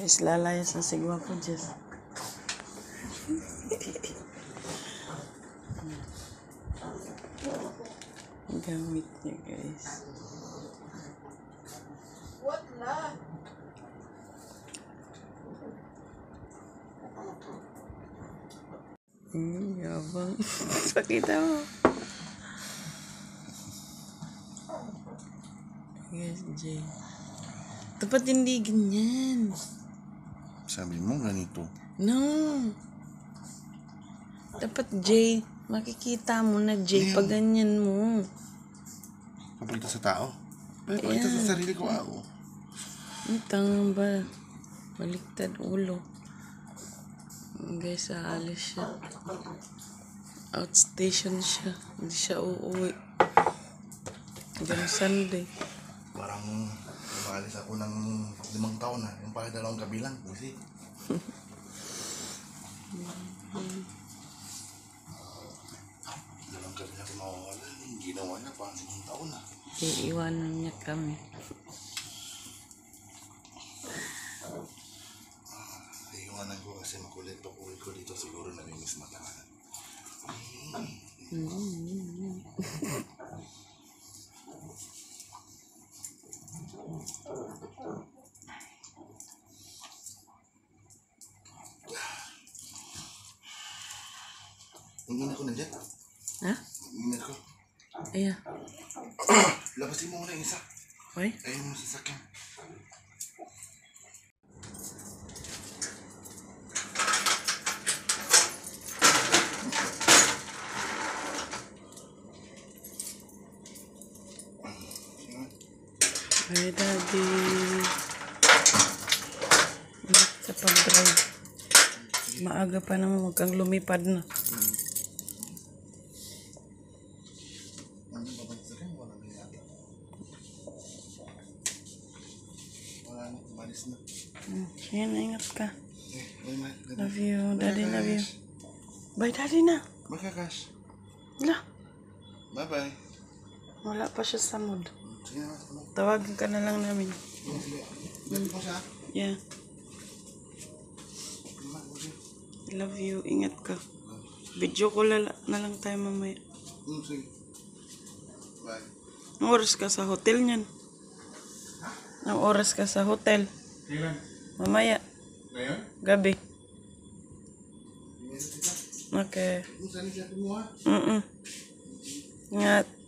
Guys, lalayas na si Gwapo Jess. Gamit niya, guys. What na? Yabang. Pakita mo. Guys, Jay. Dapat hindi ganyan. Sabi mo ganito. No. Dapat, Jay, makikita mo na, Jay, pag ganyan mo. Papakita sa tao. Papakita sa sarili ko ako. Ang tanga ba? Baliktad ulo. Guys, aalis siya. Outstation siya. Hindi siya uuwi. Hanggang Sunday. Parang umalis ako ng 5 taon na. Yung pala 2 kabilang. Busi. Dalawang kabilang ko mawawala. Yung ginawa niya parang 5 taon na. Iiwanan niya kami. Iiwanan ko kasi makulit. Pag-uwi ko dito siguro namimiss mata. Ingin ako nandiyan. Ha? Ingin ako. Ayan. Labasin mo muna yung isa. Ay? Ayun mo sa sakin. Ay, Daddy. Ingat sa pag-drive. Maaga pa naman, huwag kang lumipad na. Yan, ingat ka. Love you. Daddy, love you. Bye, Daddy na. Bye, Kash. Wala. Bye-bye. Wala pa siya sa mood. Sige na. Tawagan ka na lang namin. Sige. Love mo siya. Yeah. Love you. Ingat ka. Video ko na lang tayo mamaya. Sige. Bye. Anong oras ka sa hotel niyan? Anong oras ka sa hotel? Kailan? Mamaya. Ngayon? Gabi. Okay. Kung saan siya kumuha? Ingat.